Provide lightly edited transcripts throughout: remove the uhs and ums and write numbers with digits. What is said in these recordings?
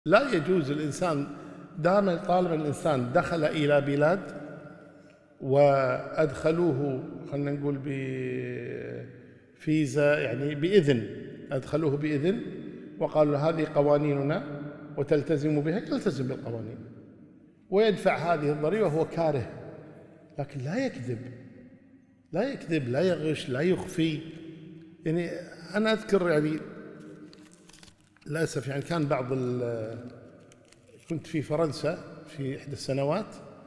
لا يجوز الإنسان طالما الإنسان دخل إلى بلاد وأدخلوه خلينا نقول بفيزا، يعني بإذن، أدخلوه بإذن وقالوا له هذه قوانيننا وتلتزم بها، يلتزم بالقوانين ويدفع هذه الضريبة وهو كاره، لكن لا يكذب لا يغش لا يخفي. يعني أنا أذكر يعني للأسف يعني كان كنت في فرنسا في إحدى السنوات،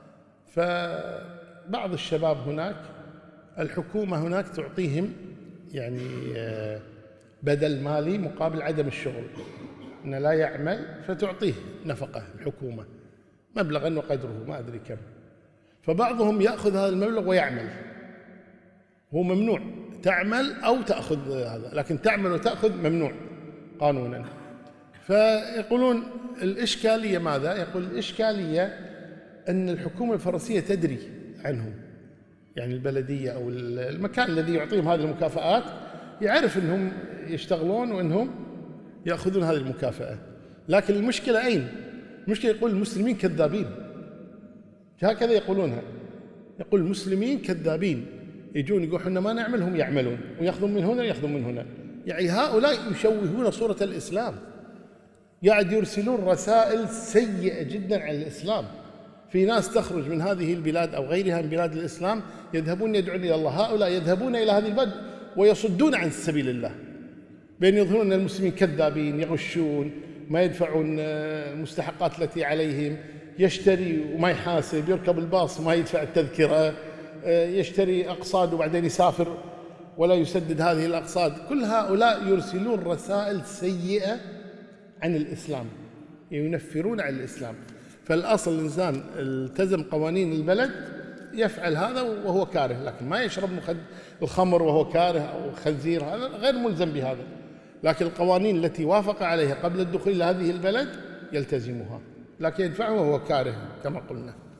فبعض الشباب هناك الحكومة هناك تعطيهم يعني بدل مالي مقابل عدم الشغل، إنه لا يعمل فتعطيه نفقة الحكومة مبلغا وقدره ما أدري كم، فبعضهم يأخذ هذا المبلغ ويعمل. هو ممنوع تعمل أو تأخذ هذا، لكن تعمل وتأخذ ممنوع قانونا. فيقولون الإشكالية ماذا؟ يقول الإشكالية أن الحكومة الفرنسية تدري عنهم، يعني البلدية أو المكان الذي يعطيهم هذه المكافآت يعرف أنهم يشتغلون وأنهم يأخذون هذه المكافأة، لكن المشكلة أين؟ المشكلة يقول المسلمين كذابين، هكذا يقولونها، يقول المسلمين كذابين، يجون يقولون احنا ما نعمل، هم يعملون ويأخذون من هنا يأخذون من هنا. يعني هؤلاء يشوهون صورة الإسلام، قاعد يرسلون رسائل سيئة جدا على الإسلام. في ناس تخرج من هذه البلاد أو غيرها من بلاد الإسلام يذهبون يدعون إلى الله، هؤلاء يذهبون إلى هذه البلاد ويصدون عن سبيل الله، بأن يظهرون أن المسلمين كذابين، يغشون، ما يدفعون المستحقات التي عليهم، يشتري وما يحاسب، يركب الباص وما يدفع التذكرة، يشتري أقساط وبعدين يسافر ولا يسدد هذه الأقساط. كل هؤلاء يرسلون رسائل سيئة عن الإسلام، ينفرون عن الإسلام. فالأصل الإنسان التزم قوانين البلد يفعل هذا وهو كاره، لكن ما يشرب الخمر وهو كاره أو خنزير، هذا غير ملزم بهذا، لكن القوانين التي وافق عليها قبل الدخول إلى هذه البلد يلتزمها، لكن يدفعها وهو كاره كما قلنا.